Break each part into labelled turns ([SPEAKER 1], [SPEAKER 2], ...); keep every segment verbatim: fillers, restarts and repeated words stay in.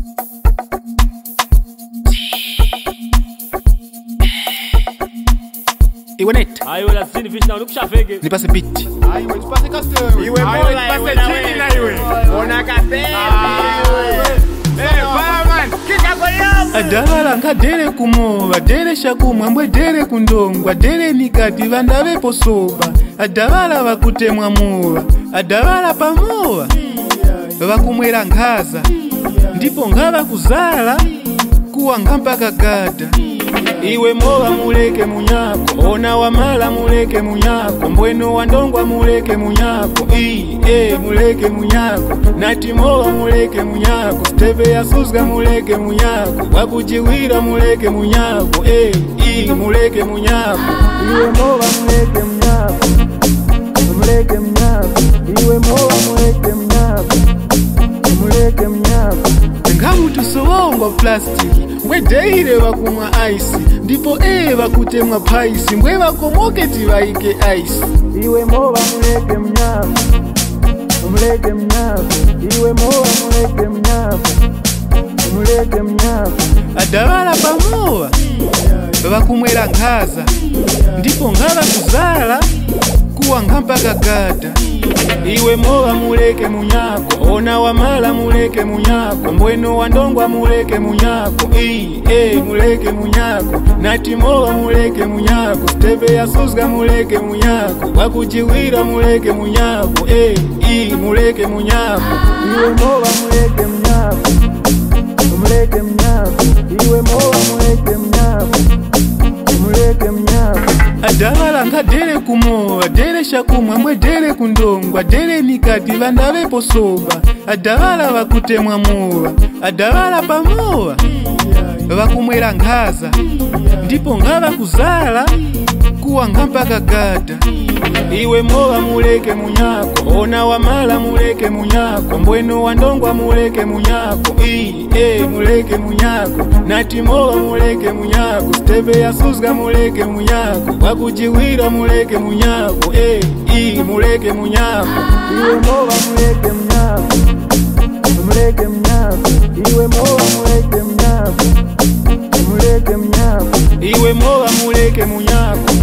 [SPEAKER 1] Iwe net.
[SPEAKER 2] Aiwe la zini fish na unukushafege.
[SPEAKER 1] Nipase beat.
[SPEAKER 3] Aiwe nipase custom.
[SPEAKER 2] Iwe mola iwe na chini na iwe. Ona kafe. Eh, fireman, kika kwa yomu.
[SPEAKER 1] Adala nkadere kumoba, dere shakumwa mbwe dere kundongwa, dere nikati vandave posoba. Adabala vakutemwa moba, adabala pamoba. Vakumwera nkhaza, ndipo ngava kuzala, kuwa ngampaka gada. Iwe moba muleke munyako, ona wamala muleke munyako, mbweno wandongwa muleke munyako, ii, eh, muleke munyako, nati moba muleke munyako, steve ya susga muleke munyako, wakujiwira muleke munyako, eh, ii, muleke munyako. Iwe moba muleke munyako, muleke munyako, iwe moba muleke munyako, muleke munyako. Ngamutu sowongwa plastic, mbwe deire wakumwa ice, ndipo ee vakutemwa paisi, mbwe vakomoke tivaike ice. Iwe moba muleke mnyako, muleke mnyako, iwe moba muleke mnyako, muleke mnyako. Adabala pamoba, vakumwera nkhaza, ndipo ngava kuzala, kuwa ngampaka gada. Iwe moba muleke munyako, ona wamala muleke munyako, mbweno wandongwa muleke munyako, ii, eh, muleke munyako, nati moba muleke munyako, steve ya susga muleke munyako, wakujiwira muleke munyako, eh, ii, muleke munyako. Iwe moba muleke munyako, muleke munyako, iwe moba muleke munyako, muleke munyako. Adabala nkadere kumoba, dere shakumwa mbwe dere kundongwa, dere nikati vandave posoba. Adabala vakutemwa moba, adabala pamoba, vakumwera nkhaza, ndipo ngava kuzala, kuwa ngampaka gada. Iwe moba muleke munyako, ona wamala muleke munyako, mbweno wandongwa muleke munyako, ii, eh, muleke munyako, nati moba muleke munyako, steve ya susga muleke munyako, wakujiwira muleke munyako, eh, ii, muleke munyako. Iwe moba muleke munyako, muleke munyako, iwe moba muleke munyako, muleke munyako, iwe moba muleke munyako,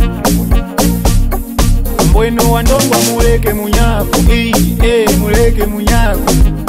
[SPEAKER 1] mbweno wandongwa muleke munyako, ii, eh, muleke munyako.